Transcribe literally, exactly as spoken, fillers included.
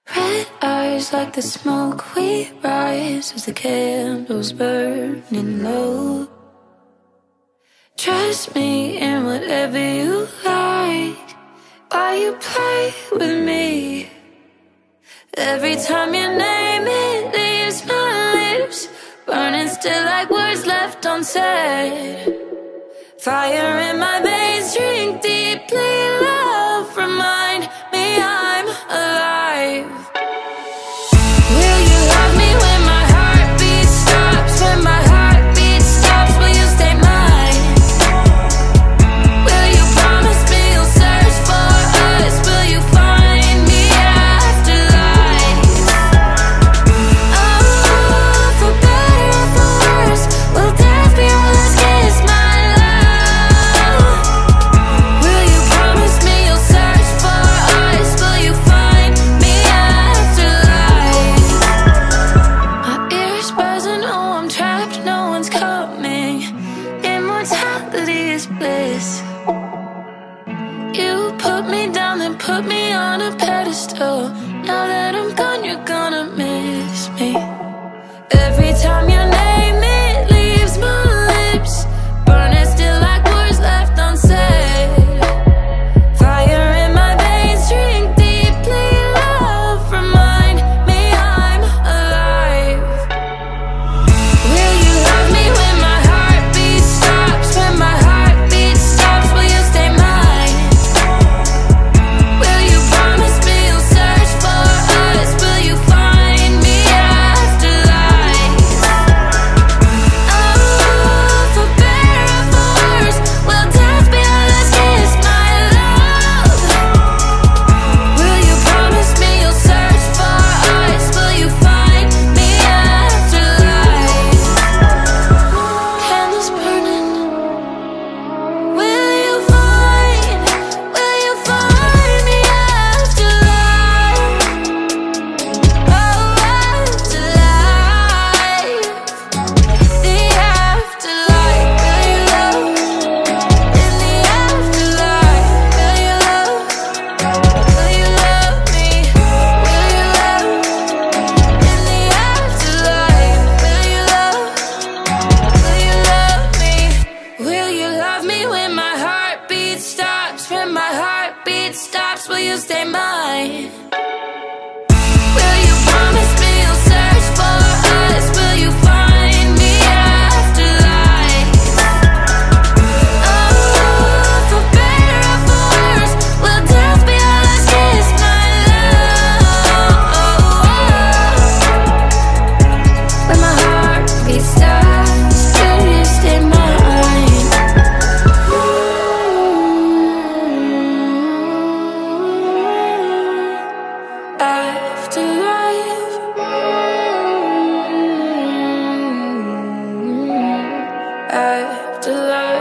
Red eyes like the smoke we rise as the candles burning low. Trust me in whatever you like. Why you play with me? Every time you name it leaves my lips burning still like words left unsaid. Fire in my veins, drink deeply. Love, remind me I'm alive. Will you love me when my heartbeat stops? When my heartbeat stops, will you stay mine? Will you promise me you'll search for us? Will you find me after life? Oh, for better or for worse, will death be our last kiss, my love? Will you promise me you'll search for us? Will you find me after life? My ears buzzing, oh I'm trapped, no one's coming. Immortality is bliss. You put me down, then put me on a pedestal. Now that I'm gone, you're gonna miss me. Every time your name it leaves my lips burning still like words left unsaid. Fire in my veins, drink deeply. Love, remind me I'm alive. Will you love me when my heartbeat stops? When my heartbeat stops, will you stay mine? Will you promise me you'll search for us? Will you find me after life? Oh, for better or for worse, will death be our last kiss, my love? Will you promise me you'll search for us? Will you find me after life? Candles burning. Will you find, will you find me after life? Oh, after life. The afterlife. Will you love? In the afterlife. Will you love? Will you love me? Will you love? In the afterlife. Will you love? Will you love me? Will you love me when my heartbeat stops? When my heartbeat stops, will you stay mine? Will you promise me you'll search for us? Will you find me after life? Oh, for better or for worse, will death be our last kiss, my love? When my heartbeat stops, will you stay mine? Afterlife. Afterlife.